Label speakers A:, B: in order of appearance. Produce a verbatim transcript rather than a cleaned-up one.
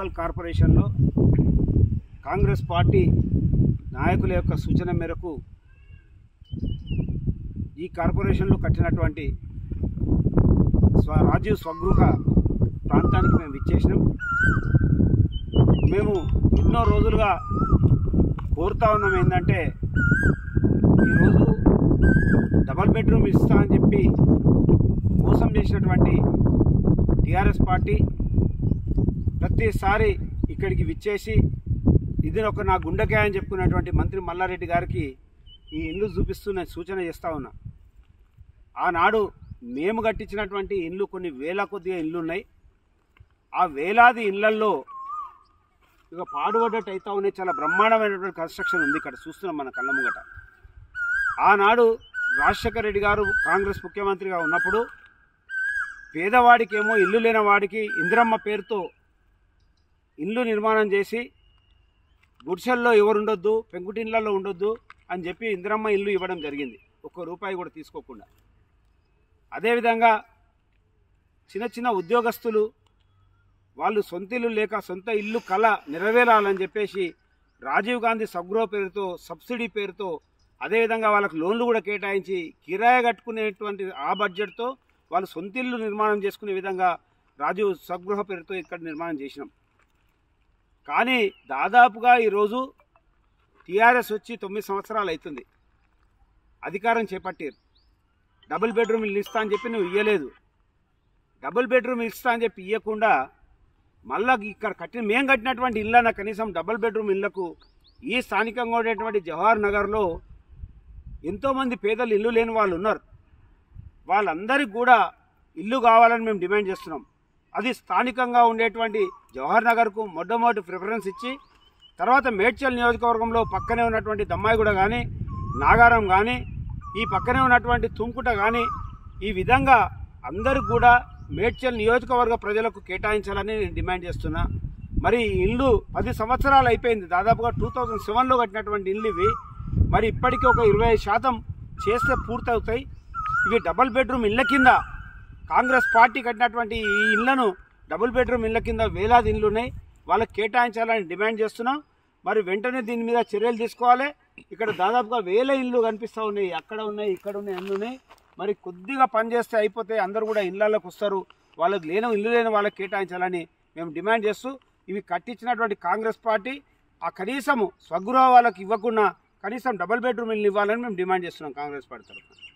A: Municipal కార్పొరేషన్లో Congress party నాయకుల యొక్క సూచన మేరకు ఈ కార్పొరేషన్లో కట్టినటువంటి స్వ రాజీవ్ స్వగృహ ప్రాంతానికి మేము ఇచ్చేసినాం. మేము ఎన్నో రోజులుగా కోరుతా ఉన్నాం ఏంటంటే ఈరోజు డబల్ బెడ్రూమ్ ఇస్తా అని చెప్పి మోసం చేసినటువంటి టీఆర్ఎస్ పార్టీ ప్రతిసారి ఇక్కడికి విచ్చేసి ఇది ఒక నా గుండెకాయ అని చెప్పుకున్నటువంటి మంత్రి మల్లారెడ్డి గారికి ఈ ఇల్లు చూపిస్తూ నేను సూచన చేస్తూ ఉన్నా. ఆనాడు మేము కట్టించినటువంటి ఇల్లు కొన్ని వేల కొద్దిగా ఇల్లు ఉన్నాయి. ఆ వేలాది ఇళ్లల్లో ఇక పాడుపడ్డట్టు అవుతా ఉన్నాయి. చాలా బ్రహ్మాండమైనటువంటి కన్స్ట్రక్షన్ ఉంది ఇక్కడ చూస్తున్నాం మన కళ్ళ ముంగట. ఆనాడు రాజశేఖర రెడ్డి గారు కాంగ్రెస్ ముఖ్యమంత్రిగా ఉన్నప్పుడు పేదవాడికేమో ఇల్లు లేని వాడికి ఇందిరమ్మ పేరుతో ఇల్లు నిర్మాణం చేసి గుడిసెల్లో ఎవరు ఉండొద్దు, పెంకుటిన్లలో ఉండొద్దు అని చెప్పి ఇందిరమ్మ ఇల్లు ఇవ్వడం జరిగింది, ఒక్క రూపాయి కూడా తీసుకోకుండా. అదేవిధంగా చిన్న చిన్న ఉద్యోగస్తులు వాళ్ళు సొంత ఇల్లు లేక సొంత ఇల్లు కళ నెరవేరాలని చెప్పేసి రాజీవ్ గాంధీ స్వగృహ పేరుతో సబ్సిడీ పేరుతో అదేవిధంగా వాళ్ళకు లోన్లు కూడా కేటాయించి కిరాయి కట్టుకునేటువంటి ఆ బడ్జెట్తో వాళ్ళు సొంత ఇల్లు నిర్మాణం చేసుకునే విధంగా రాజీవ్ స్వగృహ పేరుతో ఇక్కడ నిర్మాణం చేసినాం. కానీ దాదాపుగా ఈరోజు టీఆర్ఎస్ వచ్చి తొమ్మిది సంవత్సరాలు అవుతుంది, అధికారం చేపట్టారు. డబుల్ బెడ్రూమ్ ఇల్లు ఇస్తా అని చెప్పి నువ్వు ఇవ్వలేదు. డబుల్ బెడ్రూమ్ ఇస్తా అని చెప్పి ఇవ్వకుండా మళ్ళా ఇక్కడ కట్టిన మేము కట్టినటువంటి ఇళ్ళన కనీసం డబుల్ బెడ్రూమ్ ఇళ్లకు ఈ స్థానికంగా ఉండేటువంటి జవహర్ నగర్లో ఎంతోమంది పేదలు ఇల్లు లేని వాళ్ళు ఉన్నారు. వాళ్ళందరికీ కూడా ఇల్లు కావాలని మేము డిమాండ్ చేస్తున్నాం. అది స్థానికంగా ఉండేటువంటి జవహర్ నగర్కు మొట్టమొదటి ప్రిఫరెన్స్ ఇచ్చి తర్వాత మేడ్చల్ నియోజకవర్గంలో పక్కనే ఉన్నటువంటి దమ్మాయిగూడ కానీ నాగారం కానీ ఈ పక్కనే ఉన్నటువంటి తుమ్కుట కానీ ఈ విధంగా అందరూ కూడా మేడ్చల్ నియోజకవర్గ ప్రజలకు కేటాయించాలని నేను డిమాండ్ చేస్తున్నా. మరి ఇల్లు పది సంవత్సరాలు అయిపోయింది, దాదాపుగా టూ థౌజండ్ సెవెన్లో కట్టినటువంటి ఇల్లు ఇవి. మరి ఇప్పటికీ ఒక ఇరవై శాతం చేస్తే పూర్తవుతాయి. ఇవి డబుల్ బెడ్రూమ్ ఇళ్ళ కింద కాంగ్రెస్ పార్టీ కట్టినటువంటి ఈ ఇళ్లను డబుల్ బెడ్రూమ్ ఇళ్ళ కింద వేలాది ఇళ్ళు ఉన్నాయి, వాళ్ళకి కేటాయించాలని డిమాండ్ చేస్తున్నాం. మరి వెంటనే దీని మీద చర్యలు తీసుకోవాలి. ఇక్కడ దాదాపుగా వేల ఇళ్ళు కనిపిస్తూ ఉన్నాయి, అక్కడ ఉన్నాయి, ఇక్కడ ఉన్నాయి, అన్నీ ఉన్నాయి. మరి కొద్దిగా పనిచేస్తే అయిపోతే అందరూ కూడా ఇళ్లలోకి వస్తారు. వాళ్ళకి లేని ఇల్లు లేని వాళ్ళకి కేటాయించాలని మేము డిమాండ్ చేస్తూ ఇవి కట్టించినటువంటి కాంగ్రెస్ పార్టీ ఆ కనీసము స్వగృహ వాళ్ళకి ఇవ్వకుండా కనీసం డబుల్ బెడ్రూమ్ ఇల్లు ఇవ్వాలని మేము డిమాండ్ చేస్తున్నాం కాంగ్రెస్ పార్టీ తరఫున.